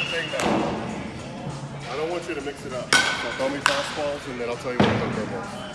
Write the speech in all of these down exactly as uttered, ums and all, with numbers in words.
thing though. I don't want you to mix it up. So throw me fastballs and then I'll tell you when to throw curveballs.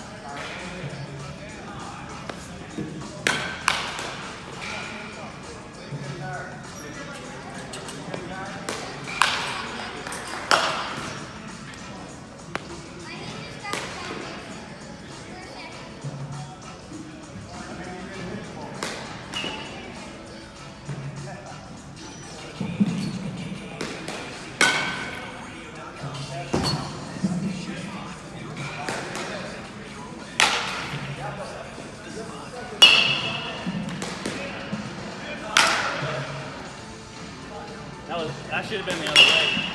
That was that should have been the other way.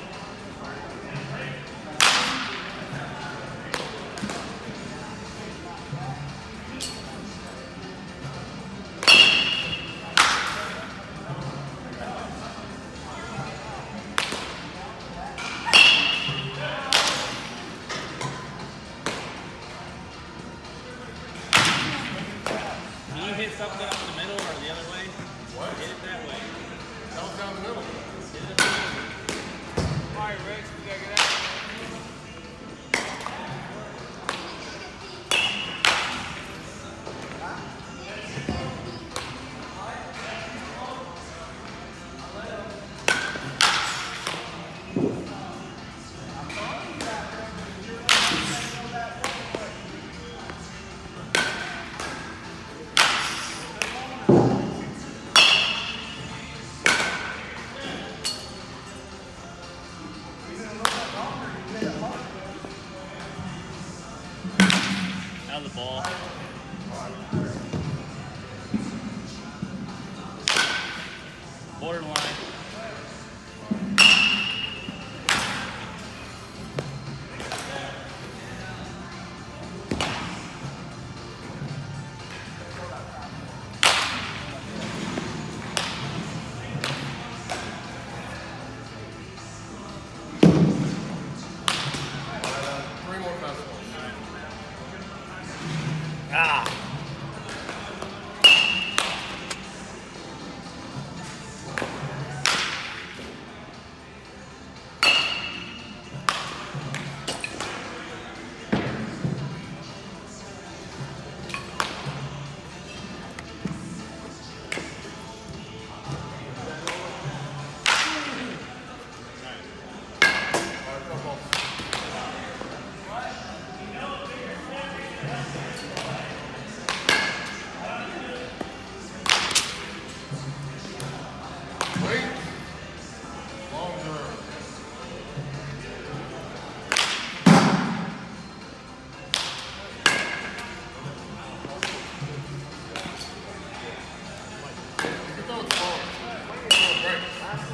Can you hit something up in the middle or the other way? What? Hit it that way. That was down the middle. Hit it up in the middle. All right, Rex, we gotta get out. Out of the ball. Borderline. Three more fastballs. Ah. Wait. Longer. You can throw it slower. Throw it right.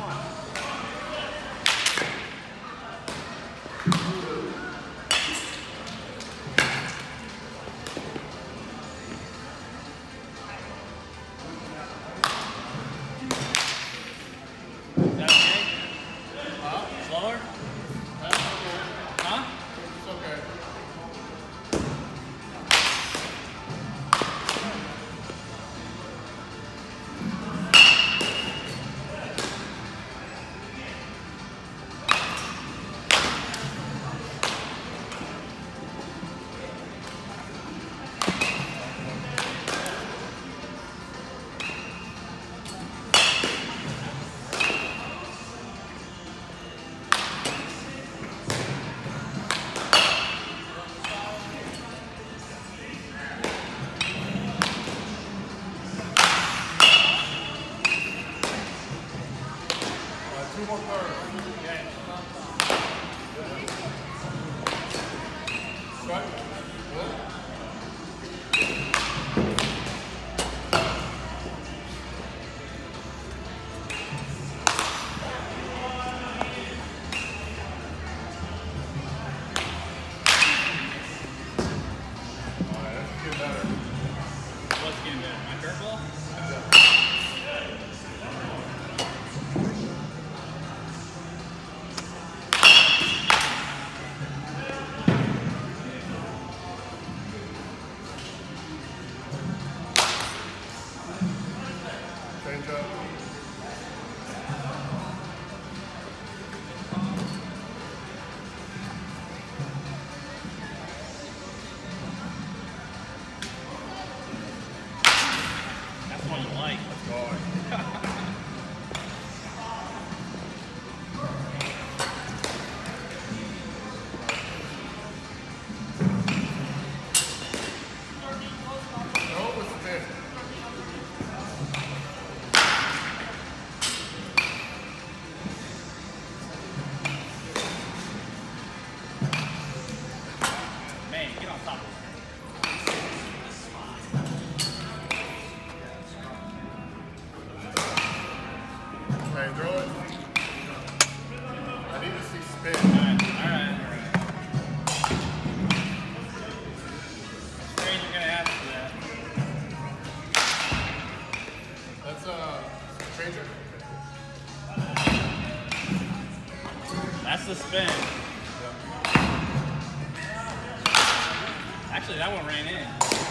Is that okay? Huh? Slower? That's okay. Huh? It's okay. All right, two more thirds. Okay. Strike. Good. All right, that's getting better. What's getting better? My curveball? Okay, throw it. I need to see spin. Alright, alright, alright. Strange you're gonna ask for that. That's uh stranger. That's the spin. Actually, that one ran in.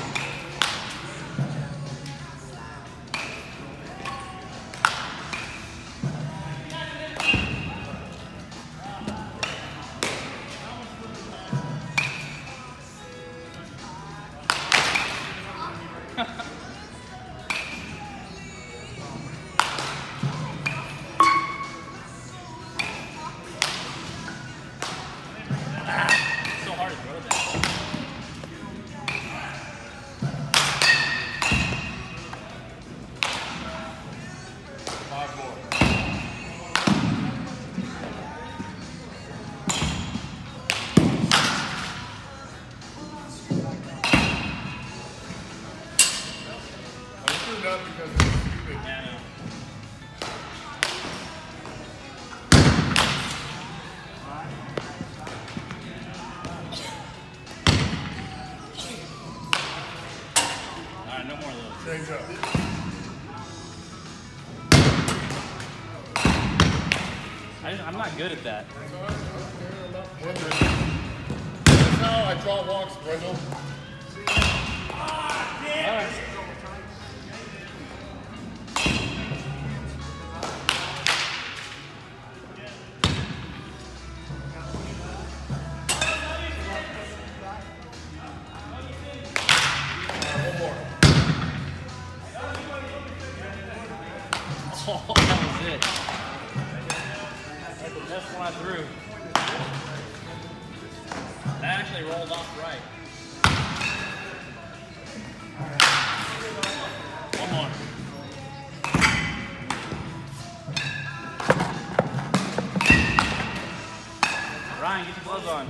So hard to throw that. Five more. I threw it up because it's stupid. Yeah, I know. Alright, no more of those. Change up. I, I'm not good at that. That's how I draw walks, Brendel. Alright. One more. Oh, that was it. That's the best one I threw. That actually rolled off right. One more. Ryan, get your gloves on.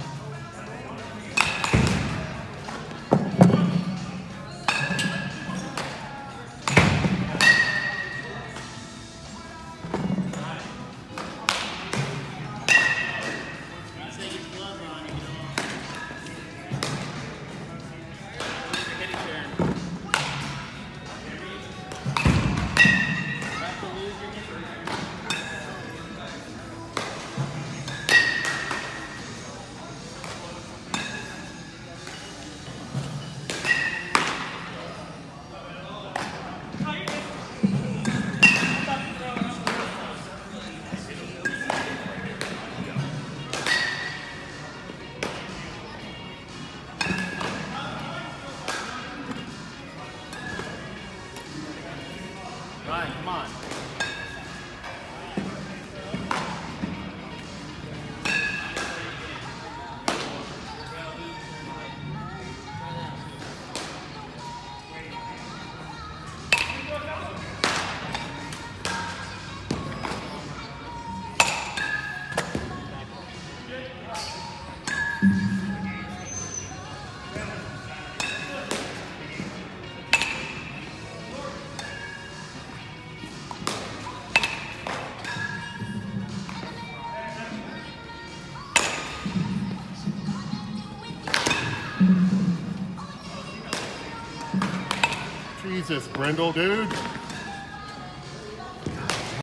Ryan, come on. Jesus, Brendel, dude.